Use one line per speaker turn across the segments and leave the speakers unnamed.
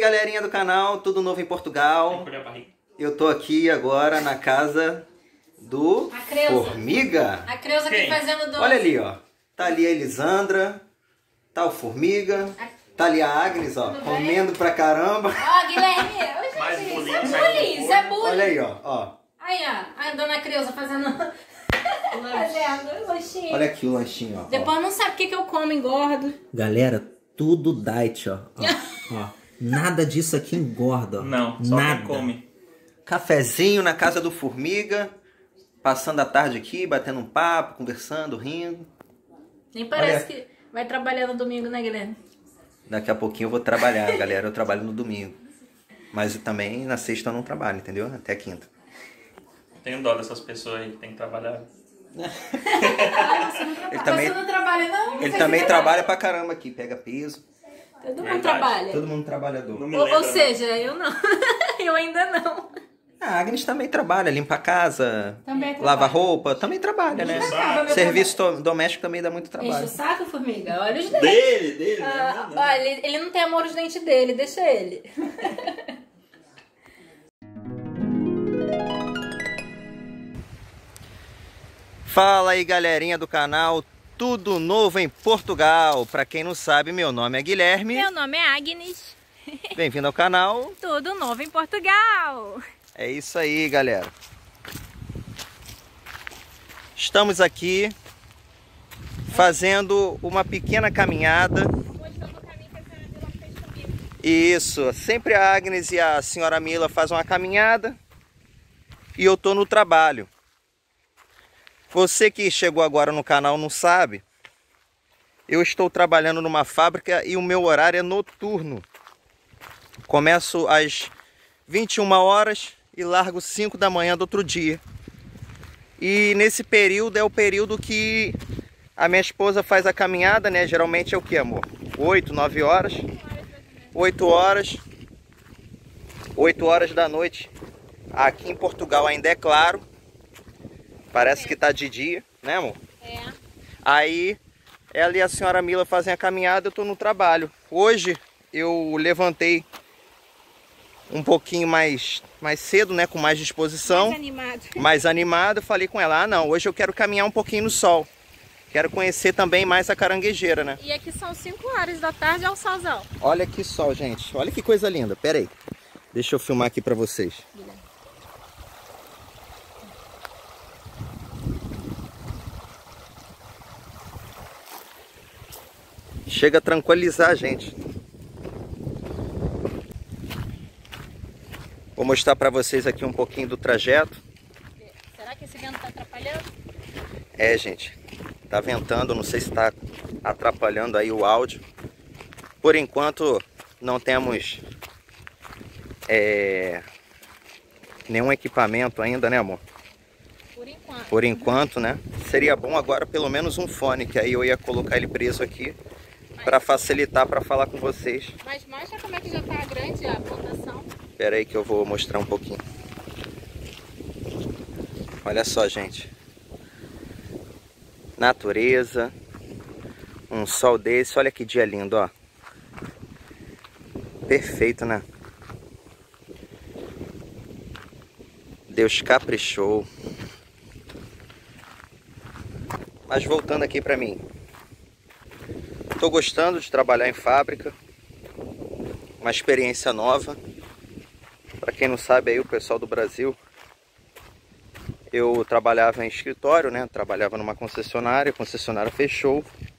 galerinha do canal, tudo novo em Portugal. Eu tô aqui agora na casa do Formiga.
A Creuza aqui fazendo doce.
Olha ali, ó. Tá ali a Elisandra, tá o Formiga, tá ali a Agnes, ó, comendo pra caramba.
Ó, Guilherme, isso é bullying.
Olha aí, ó.
Aí, ó, a dona Creuza fazendo lanchinho.
Olha aqui o lanchinho, ó.
Depois não sabe o que eu como, engordo.
Galera, tudo diet, ó. Ó. Nada disso aqui engorda, ó.
Não, só
nada.
quem come.
Cafezinho na casa do Formiga, passando a tarde aqui, batendo um papo, conversando, rindo.
Nem parece que vai trabalhar no domingo, né, Guilherme?
Daqui a pouquinho eu vou trabalhar, galera. Eu trabalho no domingo. Mas eu também na sexta eu não trabalho, entendeu? Até a quinta.
Tenho dó dessas pessoas aí que tem que trabalhar.
Você
não trabalha, não?
Ele também trabalha pra caramba aqui, pega peso.
Todo mundo trabalha.
Todo mundo trabalhador.
Ou seja, eu não. Eu ainda não.
A Agnes também trabalha, limpa a casa,
Também
lava roupa, também trabalha, né? Serviço doméstico também dá muito trabalho.
Enche o saco, Formiga? Olha os dentes.
Dele?
Olha, ele não tem amor aos dentes dele, deixa ele.
Fala aí, galerinha do canal, tudo novo em Portugal. Pra quem não sabe, meu nome é Guilherme.
Meu nome é Agnes.
Bem-vindo ao canal.
Tudo novo em Portugal.
É isso aí, galera. Estamos aqui fazendo uma pequena caminhada. Isso, sempre a Agnes e a senhora Mila fazem uma caminhada e eu tô no trabalho. Você que chegou agora no canal não sabe, eu estou trabalhando numa fábrica e o meu horário é noturno. Começo às 21 horas e largo 5 da manhã do outro dia. E nesse período é o período que a minha esposa faz a caminhada, né? Geralmente é o que, amor? 8, 9 horas. 8 horas. 8 horas da noite. Aqui em Portugal ainda é claro. Parece que tá de dia, né, amor?
É.
Aí ela e a senhora Mila fazem a caminhada, eu tô no trabalho. Hoje eu levantei um pouquinho mais cedo, né, com mais disposição. Mais animado. Falei com ela, não, hoje eu quero caminhar um pouquinho no sol. Quero conhecer também mais a caranguejeira, né?
E aqui são 5 horas da tarde ao solzão.
Olha que sol, gente. Olha que coisa linda. Pera aí. Deixa eu filmar aqui pra vocês. Chega a tranquilizar a gente. Vou mostrar para vocês aqui um pouquinho do trajeto.
Será que esse vento está atrapalhando?
É, gente. Tá ventando, não sei se está atrapalhando aí o áudio. Por enquanto não temos nenhum equipamento ainda, né, amor?
Por enquanto.
Por enquanto, né? Seria bom agora pelo menos um fone, que aí eu ia colocar ele preso aqui para facilitar para falar com vocês.
Mas mostra como é que já tá grande a plantação.
Espera aí que eu vou mostrar um pouquinho. Olha só, gente. Natureza. Um sol desse. Olha que dia lindo, ó. Perfeito, né? Deus caprichou. Mas voltando aqui pra mim. Tô gostando de trabalhar em fábrica. Uma experiência nova. Para quem não sabe aí, o pessoal do Brasil, eu trabalhava em escritório, né? Trabalhava numa concessionária, a concessionária fechou.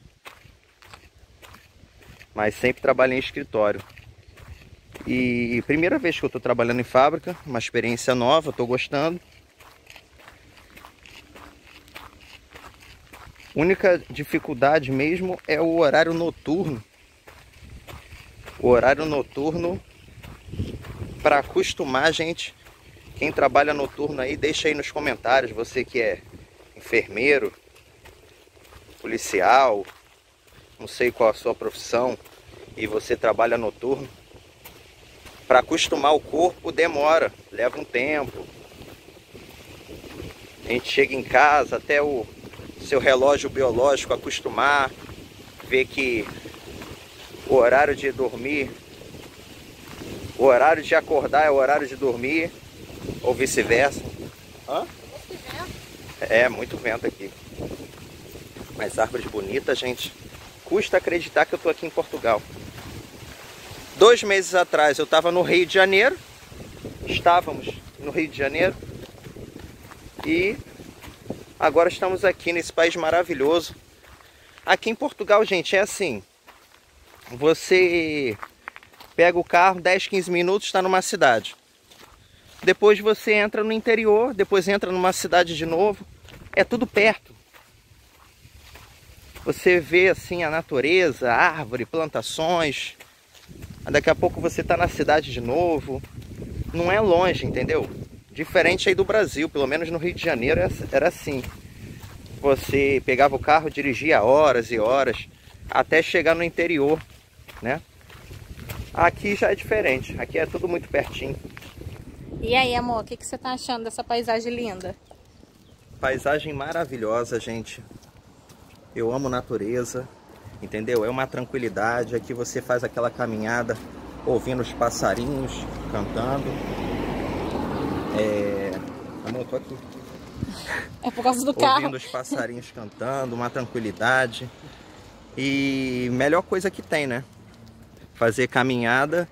Mas sempre trabalhei em escritório. E primeira vez que eu tô trabalhando em fábrica, uma experiência nova, tô gostando. Única dificuldade mesmo é o horário noturno. O horário noturno, para acostumar, gente, quem trabalha noturno aí, deixa aí nos comentários, você que é enfermeiro, policial, não sei qual a sua profissão, e você trabalha noturno. Para acostumar o corpo demora, leva um tempo. A gente chega em casa até o seu relógio biológico acostumar, ver que o horário de dormir O horário de acordar é o horário de dormir, ou vice-versa. Hã? É, muito vento aqui. Mas árvores bonitas, gente. Custa acreditar que eu tô aqui em Portugal. 2 meses atrás eu estava no Rio de Janeiro. Estávamos no Rio de Janeiro. E agora estamos aqui nesse país maravilhoso. Aqui em Portugal, gente, é assim. Você pega o carro, 10, 15 minutos, está numa cidade. Depois você entra no interior, depois entra numa cidade de novo. É tudo perto. Você vê assim a natureza, árvore, plantações. Daqui a pouco você está na cidade de novo. Não é longe, entendeu? Diferente aí do Brasil, pelo menos no Rio de Janeiro era assim. Você pegava o carro, dirigia horas e horas até chegar no interior, né? Aqui já é diferente, aqui é tudo muito pertinho.
E aí, amor, o que você tá achando dessa paisagem linda?
Paisagem maravilhosa, gente. Eu amo natureza, entendeu? É uma tranquilidade. Aqui você faz aquela caminhada ouvindo os passarinhos cantando. Amor, eu tô aqui.
É por causa do carro.
Ouvindo os passarinhos cantando, uma tranquilidade. E melhor coisa que tem, né? Fazer caminhada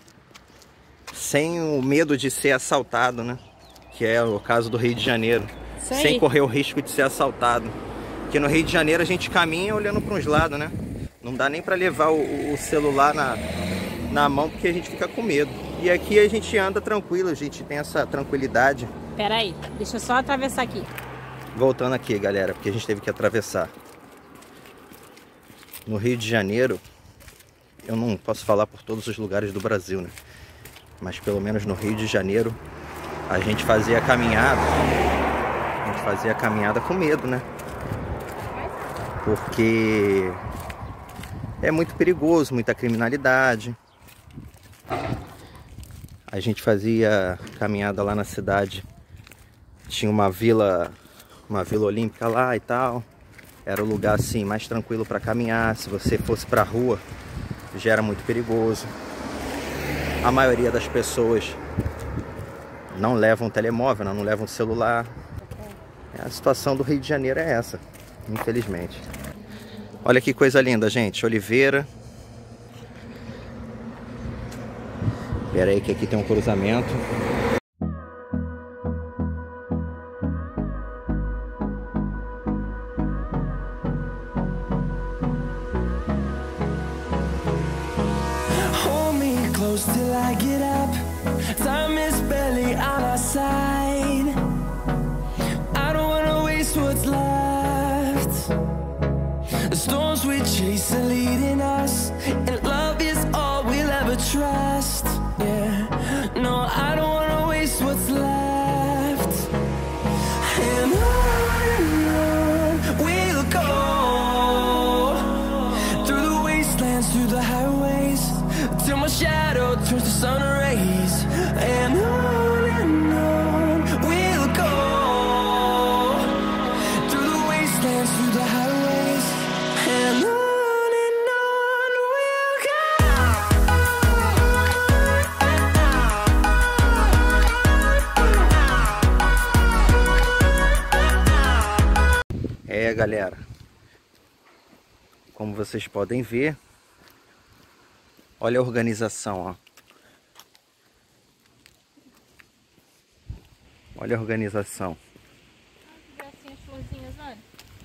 sem o medo de ser assaltado, né? Que é o caso do Rio de Janeiro. Sem correr o risco de ser assaltado. Porque no Rio de Janeiro a gente caminha olhando para uns lados, né? Não dá nem para levar o celular na mão porque a gente fica com medo. E aqui a gente anda tranquilo, a gente tem essa tranquilidade.
Pera aí, deixa eu só atravessar aqui.
Voltando aqui, galera, porque a gente teve que atravessar. No Rio de Janeiro, eu não posso falar por todos os lugares do Brasil, né? Mas pelo menos no Rio de Janeiro, a gente fazia a caminhada. A gente fazia a caminhada com medo, né? Porque é muito perigoso, muita criminalidade. A gente fazia caminhada lá na cidade. Tinha uma vila olímpica lá e tal. Era o lugar assim mais tranquilo para caminhar. Se você fosse para a rua, já era muito perigoso. A maioria das pessoas não levam telemóvel, não levam celular. A situação do Rio de Janeiro é essa, infelizmente. Olha que coisa linda, gente. Oliveira. Espera aí que aqui tem um cruzamento.
Till I get up, time is barely on our side. I don't wanna waste what's left. The storms we chase are leading us, and love is all we'll ever trust. Yeah, no, I don't wanna waste what's left. And on we'll go, through the wastelands, through the highways, till my shadow turns to sun rays. And on we'll go, through the wastelands, through the highways. And on we'll go.
É, galera, como vocês podem ver, olha a organização, ó. Olha a organização.
Assim as florzinhas, olha.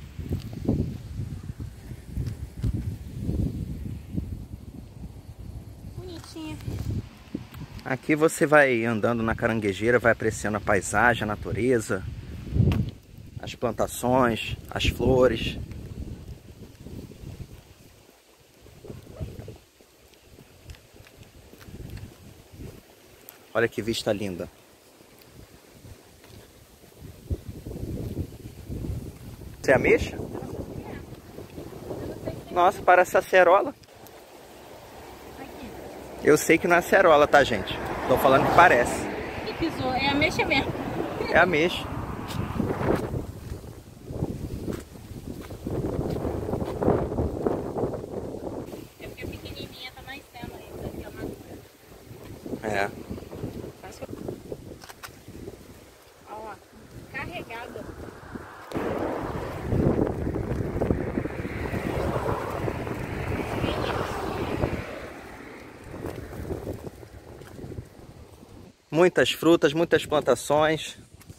Bonitinha.
Aqui você vai andando na caranguejeira, vai apreciando a paisagem, a natureza, as plantações, as flores. Olha que vista linda. Você é ameixa? Nossa, parece acerola. Eu sei que não é acerola, tá, gente? Tô falando que parece.
Que pisou? É ameixa mesmo.
É ameixa.
É porque a pequenininha tá nascendo ainda. Obrigada.
Muitas frutas, muitas plantações.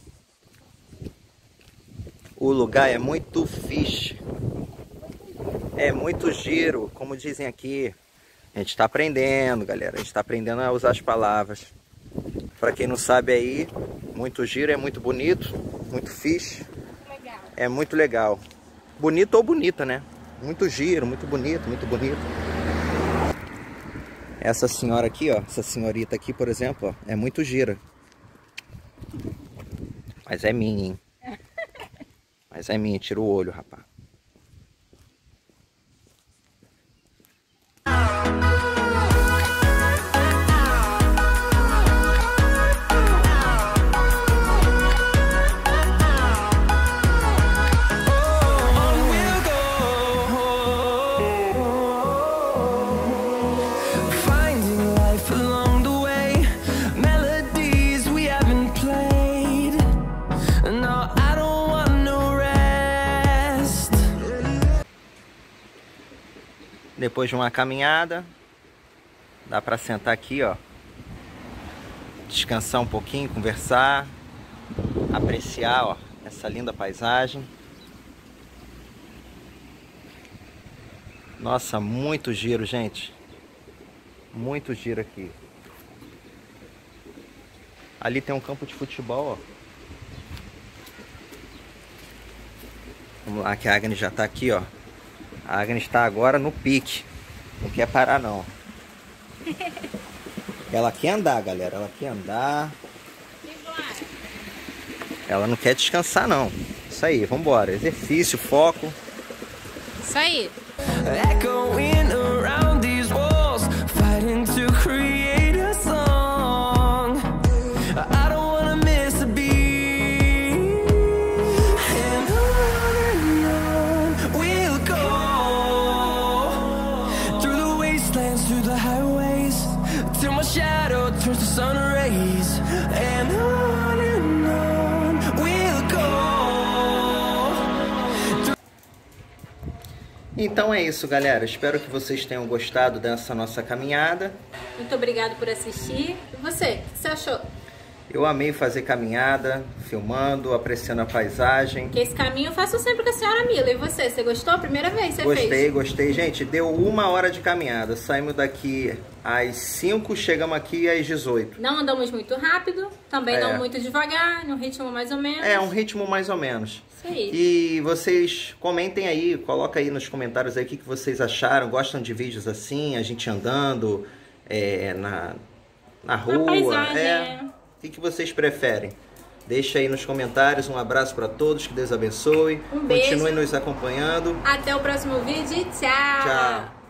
O lugar é muito fixe. É muito giro, como dizem aqui. A gente está aprendendo, galera. A gente está aprendendo a usar as palavras. Para quem não sabe aí, muito giro é muito bonito, muito fixe.
Legal.
É muito legal. Bonito ou bonita, né? Muito giro, muito bonito, muito bonito. Essa senhora aqui, ó, essa senhorita aqui, por exemplo, ó, é muito gira. Mas é minha, hein? Mas é minha, tira o olho, rapaz. Depois de uma caminhada, dá para sentar aqui, ó, descansar um pouquinho, conversar, apreciar, ó, essa linda paisagem. Nossa, muito giro, gente. Muito giro aqui. Ali tem um campo de futebol, ó. Vamos lá, que a Agnes já tá aqui, ó. A Agnes está agora no pique. Não quer parar, não. Ela quer andar, galera. Ela quer andar. Ela não quer descansar, não. Isso aí, vambora. Exercício, foco.
Isso aí.
Echoing around these walls, fighting to create a song. I don't wanna miss a beat. And on we'll go, through the wastelands, through the highways, till my shadow turns to sun rays. And on we'll go.
Então é isso, galera. Espero que vocês tenham gostado dessa nossa caminhada.
Muito obrigado por assistir. E você, o que você achou?
Eu amei fazer caminhada, filmando, apreciando a paisagem.
Que esse caminho eu faço sempre com a senhora Mila. E você? Você gostou? Primeira vez que você fez?
Gostei. Gente, deu 1 hora de caminhada. Saímos daqui às 5, chegamos aqui às 18.
Não andamos muito rápido, também não muito devagar, num ritmo mais ou menos.
É, um ritmo mais ou menos.
Isso aí.
E vocês comentem aí, coloca aí nos comentários aí o que vocês acharam. Gostam de vídeos assim, a gente andando na rua?
Paisagem,
O que vocês preferem? Deixa aí nos comentários. Um abraço para todos, que Deus abençoe.
Um beijo.
Continuem nos acompanhando.
Até o próximo vídeo e tchau!
Tchau!